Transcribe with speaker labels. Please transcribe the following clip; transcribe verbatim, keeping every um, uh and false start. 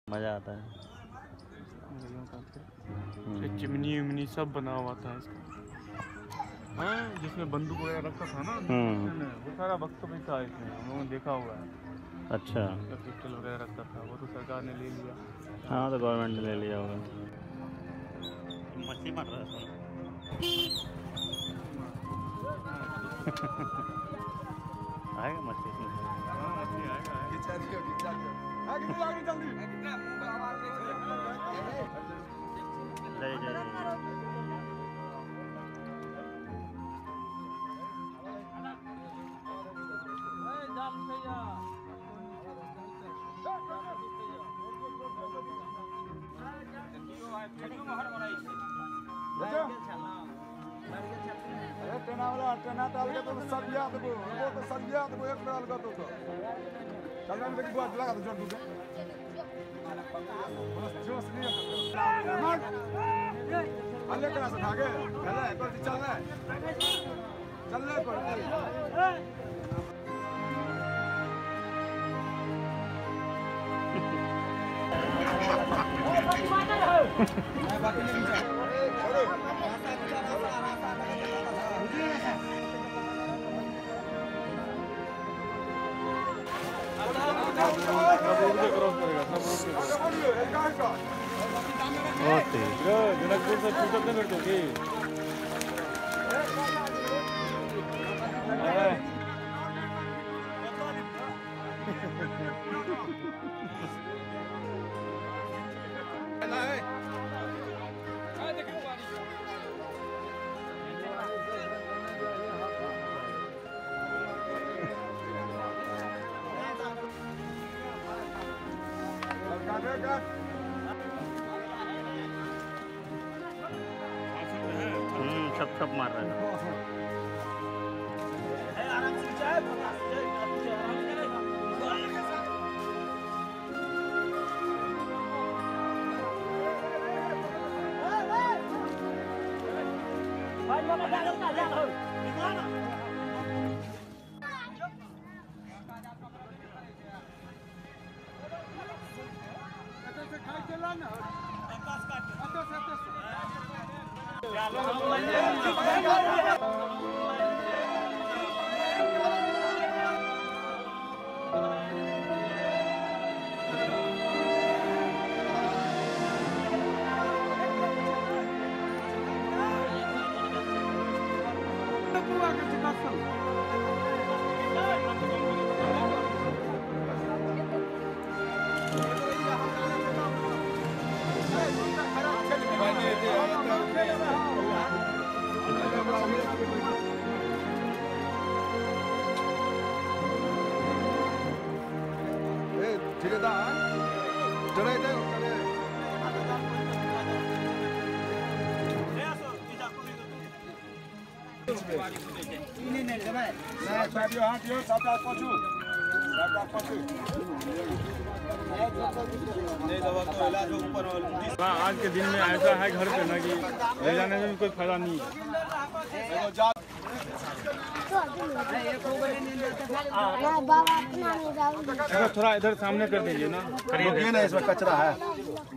Speaker 1: मज़ा आता है।
Speaker 2: चिमनी उमनी सब बना हुआ था इसका, हाँ, जिसमें बंदूक वगैरह रखा था ना, वो सारा वक्त भी था इसमें, हम लोगों ने देखा हुआ है।
Speaker 1: अच्छा,
Speaker 2: पिस्टल वगैरह रखा था, वो तो सरकार ने ले लिया।
Speaker 1: हाँ, तो गवर्नमेंट ने ले लिया होगा। मछली मार रहा है आएगा मछली इसमें।
Speaker 2: हाँ, मछली आएगा,
Speaker 3: खिंचा दियो, खिंचा दियो। आगे चलो, आगे जल्दी।
Speaker 1: जय जय
Speaker 3: अरे ट्रेना वाला ट्रेना डाल के तो सब याद को वो तो सब याद को एक डाल का तो तो चल मैं देखो बुआ लगा दो जोर दूं बस जोश नहीं है अल्ले करा से भागे चल पर चल ले चल ले पर बाकी नहीं
Speaker 2: जनकपुर से छूटत नहीं मेरे को की
Speaker 1: हम्म छप छप मार रहा है।
Speaker 3: ठेकेदार चले थे नहीं नहीं नहीं मैं साबियो हाथ यो सात आठ पाँचू सात आठ पाँचू नहीं दवा तो इलाज ऊपर वाला।
Speaker 2: आज के दिन में ऐसा है घर पे ना कि ले जाने में कोई फायदा नहीं है। थोड़ा इधर सामने कर दीजिए ना,
Speaker 3: इसमें कचरा है।